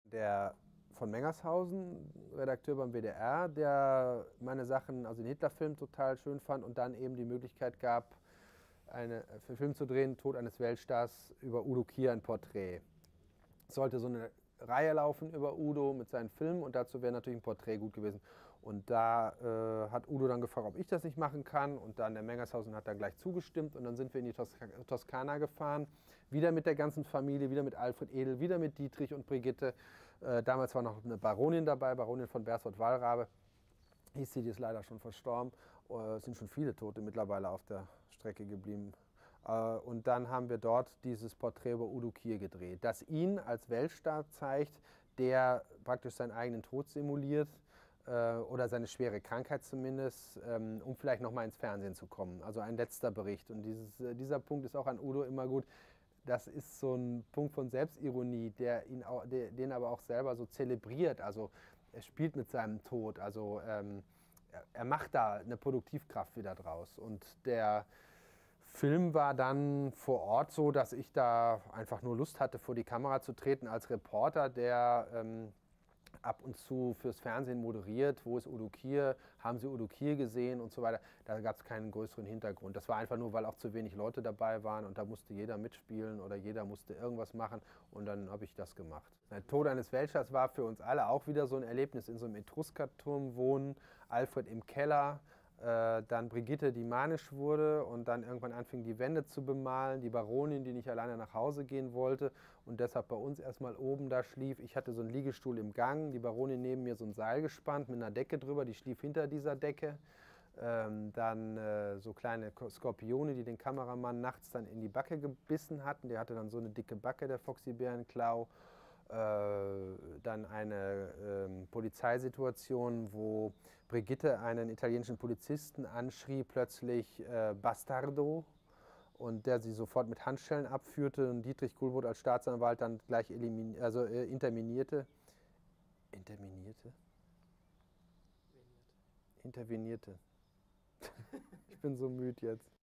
Der von Mengershausen, Redakteur beim WDR, der meine Sachen, also den Hitler-Film total schön fand und dann eben die Möglichkeit gab, einen Film zu drehen, Tod eines Weltstars, über Udo Kier, ein Porträt. Es sollte so eine Reihe laufen über Udo mit seinen Filmen und dazu wäre natürlich ein Porträt gut gewesen. Und da hat Udo dann gefragt, ob ich das nicht machen kann und dann der Mengershausen hat dann gleich zugestimmt und dann sind wir in die Toskana gefahren, wieder mit der ganzen Familie, wieder mit Alfred Edel, wieder mit Dietrich und Brigitte. Damals war noch eine Baronin dabei, Baronin von Bersford-Walrabe. Hieß sie, die ist leider schon verstorben. Es sind schon viele Tote mittlerweile auf der Strecke geblieben. Und dann haben wir dort dieses Porträt über Udo Kier gedreht, das ihn als Weltstar zeigt, der praktisch seinen eigenen Tod simuliert oder seine schwere Krankheit zumindest, um vielleicht nochmal ins Fernsehen zu kommen. Also ein letzter Bericht. Und dieser Punkt ist auch an Udo immer gut. Das ist so ein Punkt von Selbstironie, den aber auch selber so zelebriert. Also er spielt mit seinem Tod. Also er macht da eine Produktivkraft wieder draus. Und der Film war dann vor Ort so, dass ich da einfach nur Lust hatte, vor die Kamera zu treten als Reporter, der ab und zu fürs Fernsehen moderiert. Wo ist Udo Kier? Haben Sie Udo Kier gesehen und so weiter? Da gab es keinen größeren Hintergrund. Das war einfach nur, weil auch zu wenig Leute dabei waren und da musste jeder mitspielen oder jeder musste irgendwas machen und dann habe ich das gemacht. Der Tod eines Weltstars war für uns alle auch wieder so ein Erlebnis, in so einem Etruskerturm wohnen, Alfred im Keller. Dann Brigitte, die manisch wurde und dann irgendwann anfing, die Wände zu bemalen. Die Baronin, die nicht alleine nach Hause gehen wollte und deshalb bei uns erstmal oben da schlief. Ich hatte so einen Liegestuhl im Gang, die Baronin neben mir so ein Seil gespannt mit einer Decke drüber, die schlief hinter dieser Decke. Dann so kleine Skorpione, die den Kameramann nachts dann in die Backe gebissen hatten. Der hatte dann so eine dicke Backe, der Foxy Bärenklau. Dann eine Polizeisituation, wo Brigitte einen italienischen Polizisten anschrie, plötzlich Bastardo, und der sie sofort mit Handschellen abführte und Dietrich Gulbert als Staatsanwalt dann gleich intervenierte. Intervenierte? Intervenierte. Ich bin so müde jetzt.